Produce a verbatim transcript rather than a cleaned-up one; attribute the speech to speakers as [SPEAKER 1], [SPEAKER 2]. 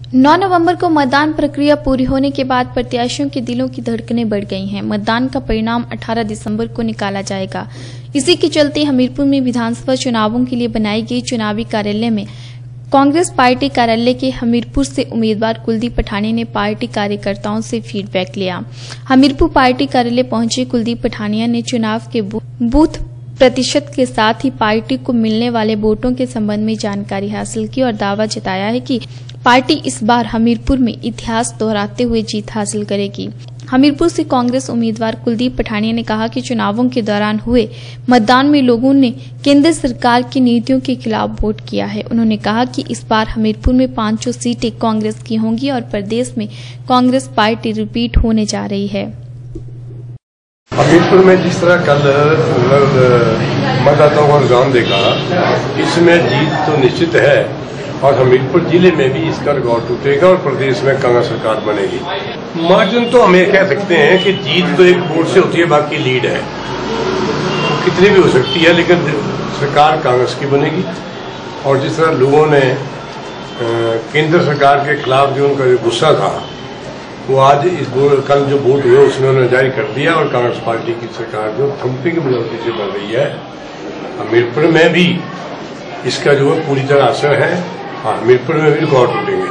[SPEAKER 1] नौ नवंबर को मतदान प्रक्रिया पूरी होने के बाद प्रत्याशियों के दिलों की धड़कनें बढ़ गई हैं। मतदान का परिणाम अठारह दिसंबर को निकाला जाएगा। इसी के चलते हमीरपुर में विधानसभा चुनावों के लिए बनाई गई चुनावी कार्यालय में कांग्रेस पार्टी कार्यालय के हमीरपुर से उम्मीदवार कुलदीप पठानिया ने पार्टी कार्यकर्ताओं से फीडबैक लिया। हमीरपुर पार्टी कार्यालय पहुंचे कुलदीप पठानिया ने चुनाव के बूथ प्रतिशत के साथ ही पार्टी को मिलने वाले वोटों के संबंध में जानकारी हासिल की और दावा जताया है कि पार्टी इस बार हमीरपुर में इतिहास दोहराते हुए जीत हासिल करेगी। हमीरपुर से कांग्रेस उम्मीदवार कुलदीप पठानिया ने कहा कि चुनावों के दौरान हुए मतदान में लोगों ने केंद्र सरकार की नीतियों के खिलाफ वोट किया है। उन्होंने कहा कि इस बार हमीरपुर में पांचों सीटें कांग्रेस की होंगी और प्रदेश में कांग्रेस पार्टी रिपीट होने जा रही है।
[SPEAKER 2] हमीरपुर में जिस तरह कल मतदाताओं का रुझान देखा, इसमें जीत तो निश्चित है और हमीरपुर जिले में भी इसका रिकॉर्ड टूटेगा और प्रदेश में कांग्रेस सरकार बनेगी। मार्जिन तो हम ये कह सकते हैं कि जीत तो एक वोट से होती है, बाकी लीड है, कितनी भी हो सकती है, लेकिन सरकार कांग्रेस की बनेगी। और जिस तरह लोगों ने केंद्र सरकार के खिलाफ जो उनका जो गुस्सा था, वो आज इस कल जो वोट हुए उसमें उन्होंने जारी कर दिया और कांग्रेस पार्टी की सरकार जो थम्पिंग मेजॉरिटी से बन रही है। हमीरपुर में भी इसका जो है पूरी तरह असर है। हाँ, हमीरपुर में भी रिकॉर्ड टूटेंगे।